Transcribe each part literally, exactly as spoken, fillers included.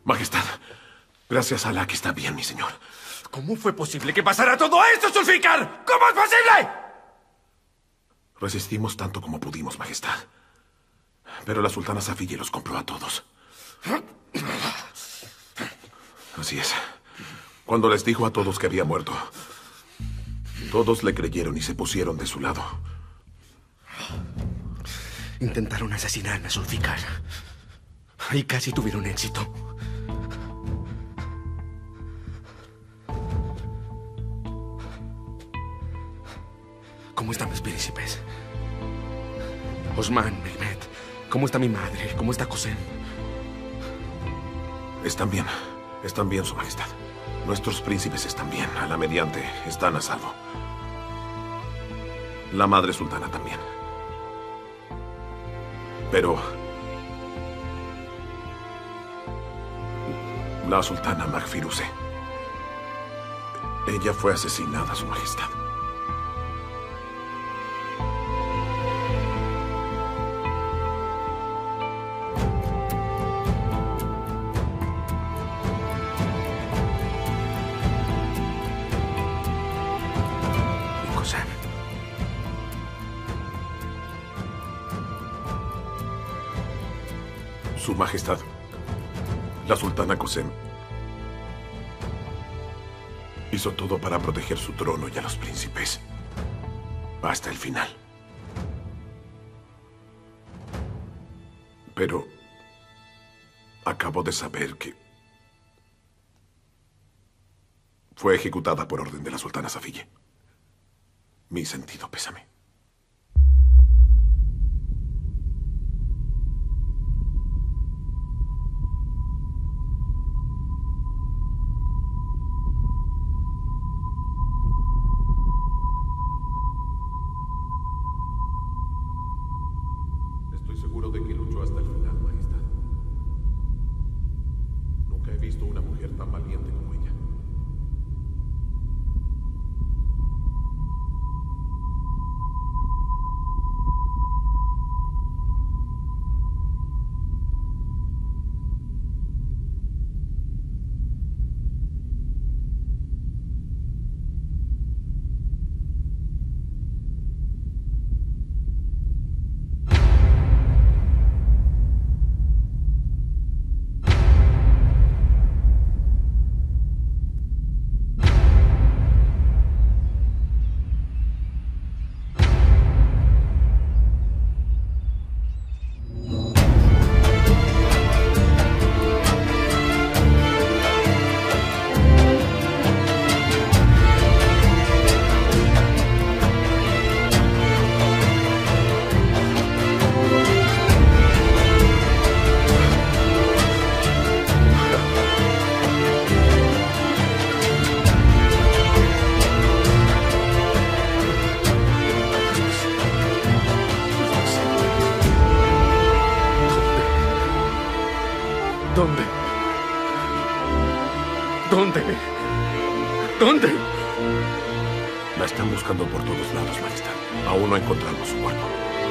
Majestad, gracias a Alá que está bien, mi señor. ¿Cómo fue posible que pasara todo esto, Zulfikar? ¿Cómo es posible? Resistimos tanto como pudimos, Majestad. Pero la sultana Safiye los compró a todos. Así es. Cuando les dijo a todos que había muerto, todos le creyeron y se pusieron de su lado. Intentaron asesinar a Zulfikar. Y casi tuvieron éxito. ¿Cómo están mis príncipes? Osman, Mehmet. ¿Cómo está mi madre? ¿Cómo está Qasem? Están bien. Están bien, Su Majestad. Nuestros príncipes están bien. A la mediante están a salvo. La madre sultana también. Pero la sultana Makfiruse, ella fue asesinada, Su Majestad. Su Majestad, la sultana Qasem hizo todo para proteger su trono y a los príncipes. Hasta el final. Pero acabo de saber que fue ejecutada por orden de la sultana Safiye. Mi sentido pésame. ¿Dónde? ¿Dónde? ¿Dónde? La están buscando por todos lados, Majestad. Aún no encontramos su cuerpo.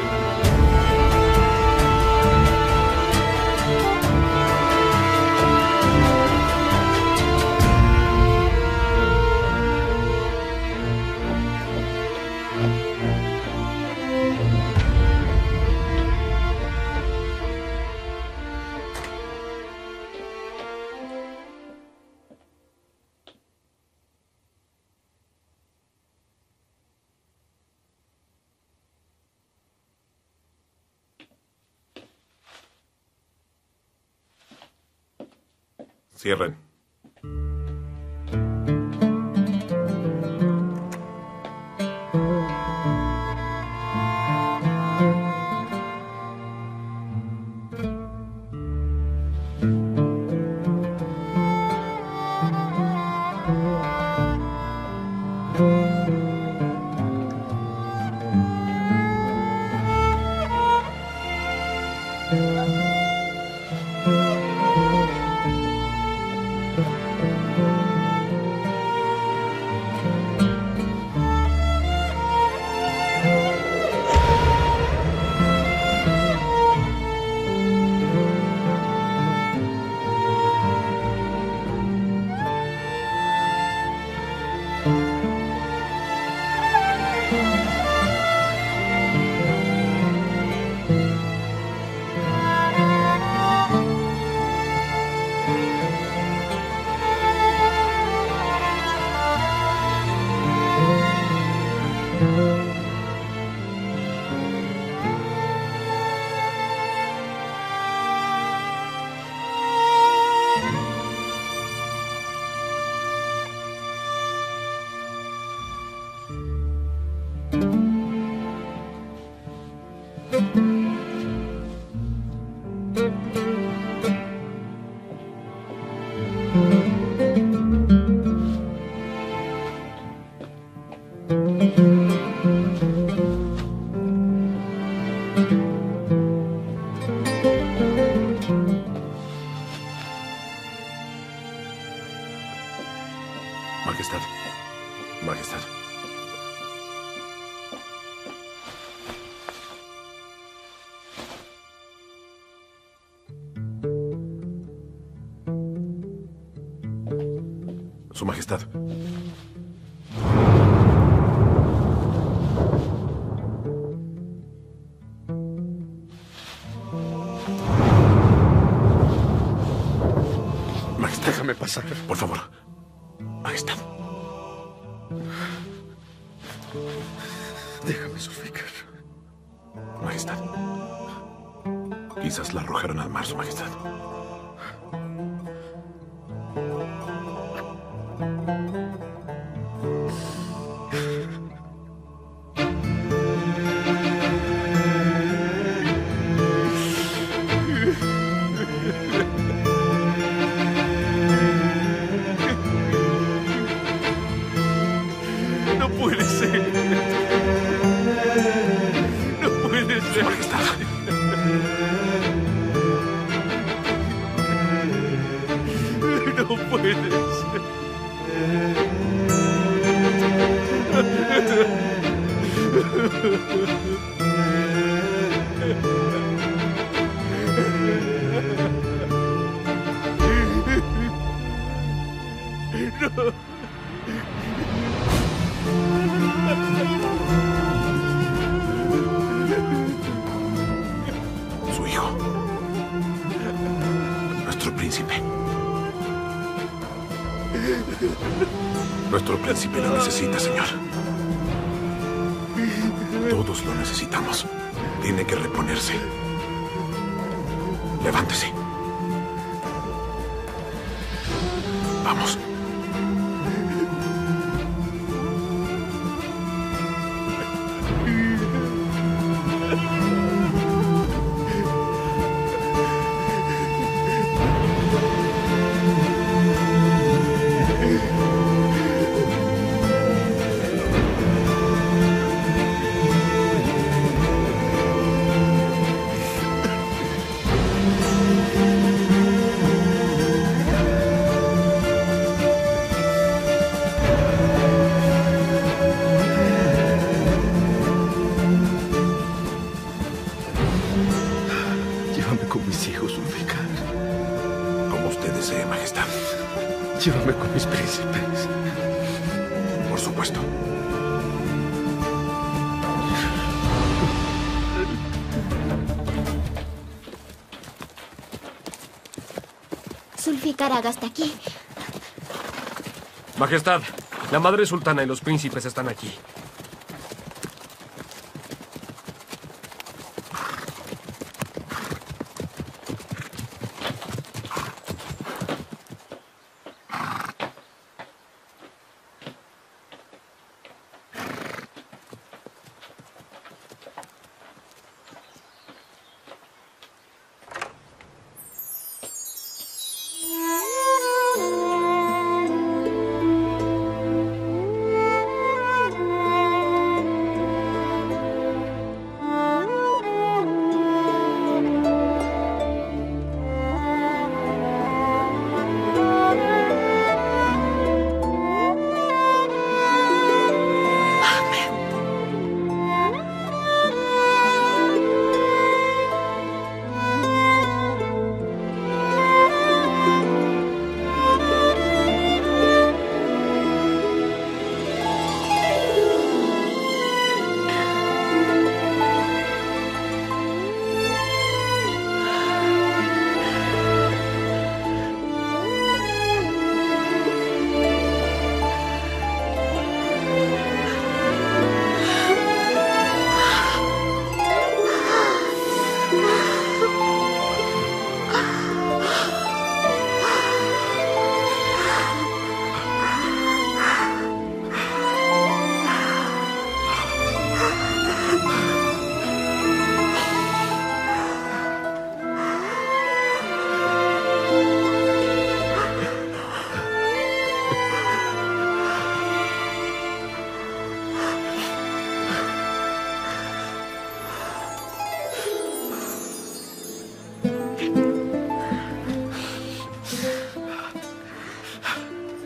Cierren. Majestad. Majestad. Su Majestad. Majestad. Déjame pasar. Por favor. Majestad. Déjame Zulfikar. Majestad. Quizás la arrojaron al mar, Su Majestad. No puede ser. No puede Su ser. Majestad. No puede ser. No. Su hijo. Nuestro príncipe. Nuestro príncipe lo necesita, señor. Todos lo necesitamos. Tiene que reponerse. Levántese. Vamos. Llévame con mis hijos, Zulfikar. Como usted desee, Majestad. Llévame con mis príncipes. Por supuesto. Zulfikar Aga está aquí. Majestad, la madre sultana y los príncipes están aquí.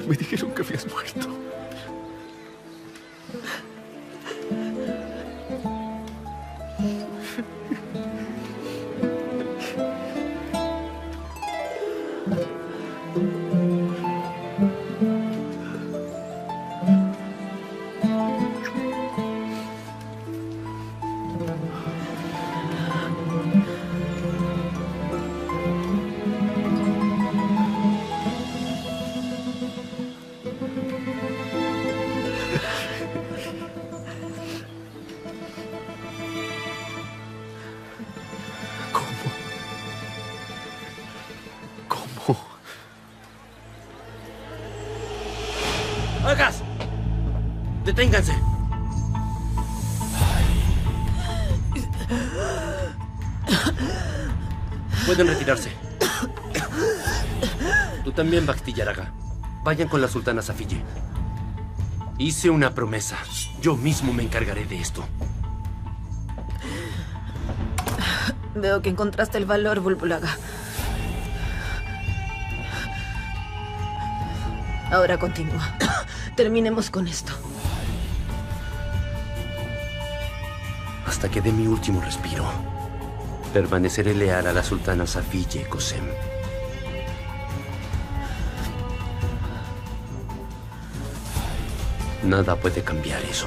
Me dijeron que habías muerto. ¡Hagas! ¡Deténganse! Pueden retirarse. Tú también, Bakhtí Yaraga. Vayan con la sultana Safiye. Hice una promesa. Yo mismo me encargaré de esto. Veo que encontraste el valor, Bulbul Aga. Ahora continúa. Terminemos con esto. Hasta que dé mi último respiro, permaneceré leal a la sultana Safiye Qosem. Nada puede cambiar eso.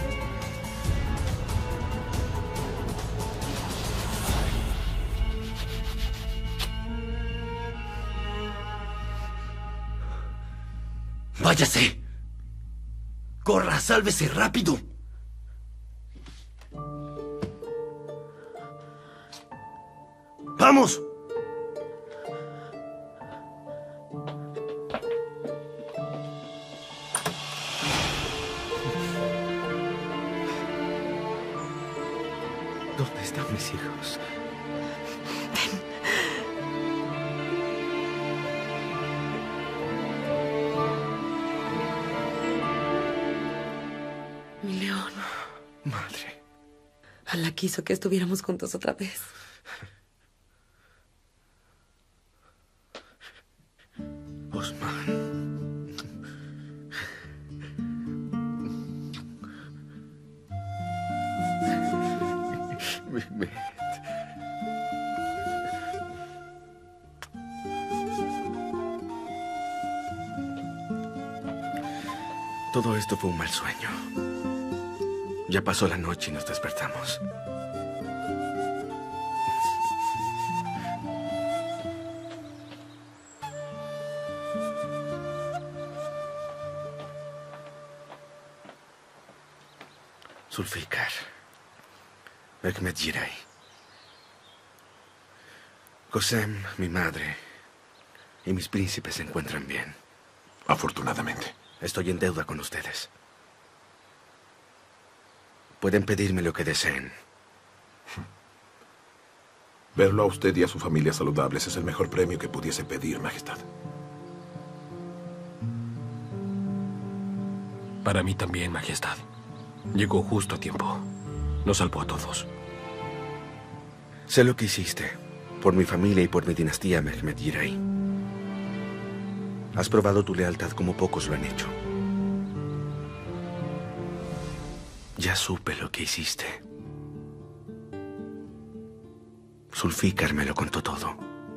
¡Váyase! ¡Corra! ¡Sálvese rápido! ¡Vamos! ¿Dónde están mis hijos? Mi león. Madre. Alá quiso que estuviéramos juntos otra vez. Osman. Mehmet. Todo esto fue un mal sueño. Ya pasó la noche y nos despertamos. Zulfikar, Mehmet Giray, Qosem, mi madre, y mis príncipes se encuentran bien. Afortunadamente. Estoy en deuda con ustedes. Pueden pedirme lo que deseen. Verlo a usted y a su familia saludables es el mejor premio que pudiese pedir, Majestad. Para mí también, Majestad. Llegó justo a tiempo. Nos salvó a todos. Sé lo que hiciste. Por mi familia y por mi dinastía, Mehmet Giray. Has probado tu lealtad como pocos lo han hecho. Ya supe lo que hiciste. Zulfikar me lo contó todo.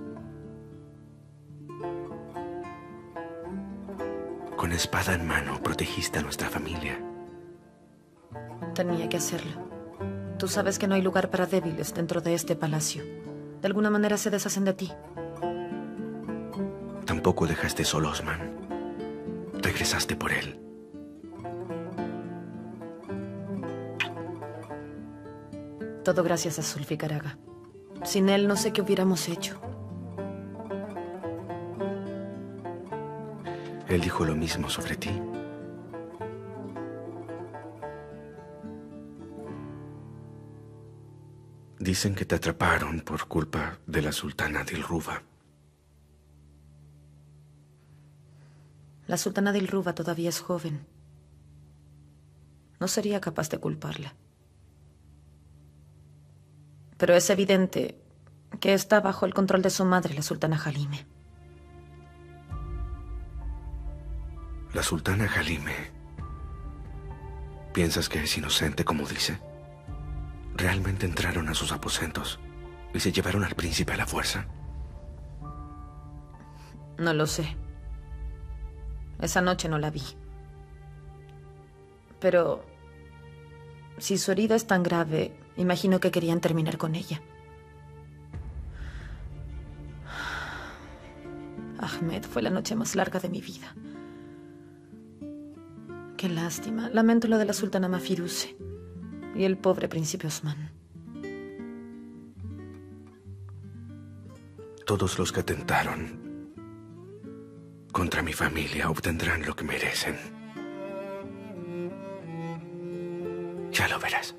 Con espada en mano protegiste a nuestra familia. Tenía que hacerlo. Tú sabes que no hay lugar para débiles dentro de este palacio. De alguna manera se deshacen de ti. Tampoco dejaste solo a Osman. Regresaste por él. Todo gracias a Zulfikar Aga. Sin él no sé qué hubiéramos hecho. Él dijo lo mismo sobre ti. Dicen que te atraparon por culpa de la sultana Dilruba. La sultana Dilruba todavía es joven. No sería capaz de culparla. Pero es evidente que está bajo el control de su madre, la sultana Halime. La sultana Halime. ¿Piensas que es inocente, como dice? ¿Realmente entraron a sus aposentos y se llevaron al príncipe a la fuerza? No lo sé. Esa noche no la vi. Pero si su herida es tan grave, imagino que querían terminar con ella. Ahmed, fue la noche más larga de mi vida. Qué lástima. Lamento lo de la sultana Mafiruse y el pobre príncipe Osman. Todos los que atentaron contra mi familia obtendrán lo que merecen. Ya lo verás.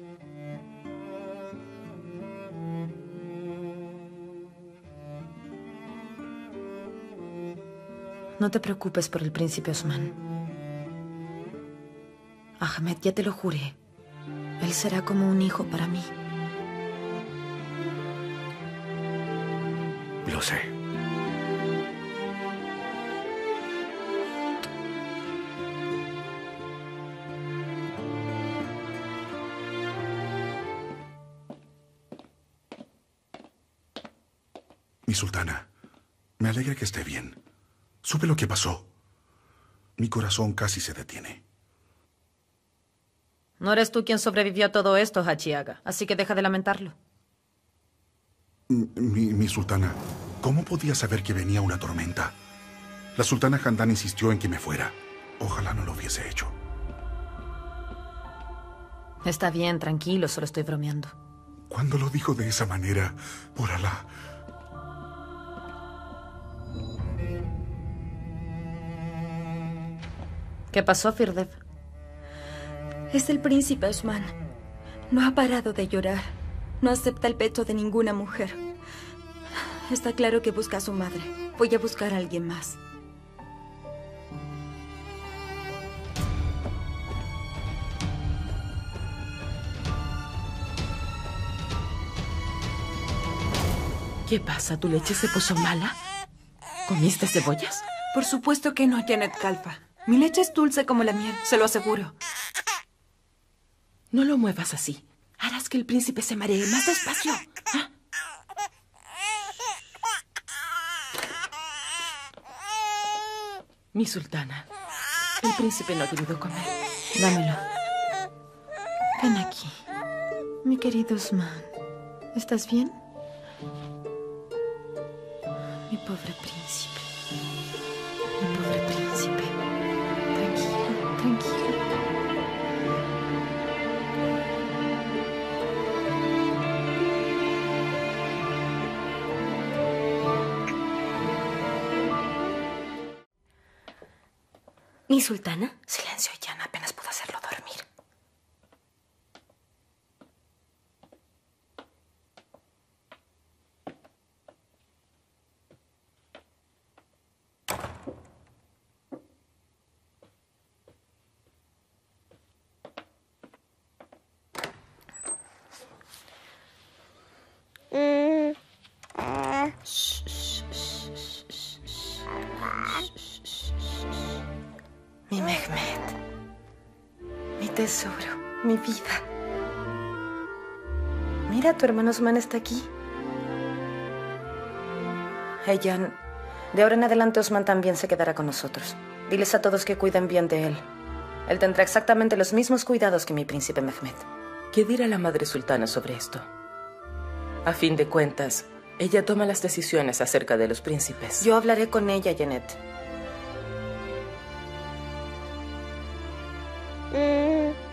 No te preocupes por el príncipe Osman. Ahmed, ya te lo juré. Él será como un hijo para mí. Lo sé. Mi sultana, me alegra que esté bien. Supe lo que pasó. Mi corazón casi se detiene. No eres tú quien sobrevivió a todo esto, Hachiaga, así que deja de lamentarlo. Mi, mi sultana, ¿cómo podía saber que venía una tormenta? La sultana Handan insistió en que me fuera. Ojalá no lo hubiese hecho. Está bien, tranquilo, solo estoy bromeando. ¿Cuándo lo dijo de esa manera? Por Alá. ¿Qué pasó, Firdev? Es el príncipe Osman. No ha parado de llorar. No acepta el pecho de ninguna mujer. Está claro que busca a su madre. Voy a buscar a alguien más. ¿Qué pasa? ¿Tu leche se puso mala? ¿Comiste cebollas? Por supuesto que no, Janet Kalfa. Mi leche es dulce como la miel, se lo aseguro. No lo muevas así. Harás que el príncipe se maree. Más despacio. ¿Ah? Mi sultana, el príncipe no ha querido comer. Dámelo. Ven aquí. Mi querido Osman. ¿Estás bien? Mi pobre príncipe. Mi pobre príncipe. Tranquilo, tranquilo. ¿Mi sultana? Silencio, Yana. Apenas puedo hacerlo dormir. Mi Mehmet. Mi tesoro. Mi vida. Mira, tu hermano Osman está aquí. Hey, Jan. De ahora en adelante Osman también se quedará con nosotros. Diles a todos que cuiden bien de él. Él tendrá exactamente los mismos cuidados que mi príncipe Mehmet. ¿Qué dirá la madre sultana sobre esto? A fin de cuentas, ella toma las decisiones acerca de los príncipes. Yo hablaré con ella, Janet. Mm.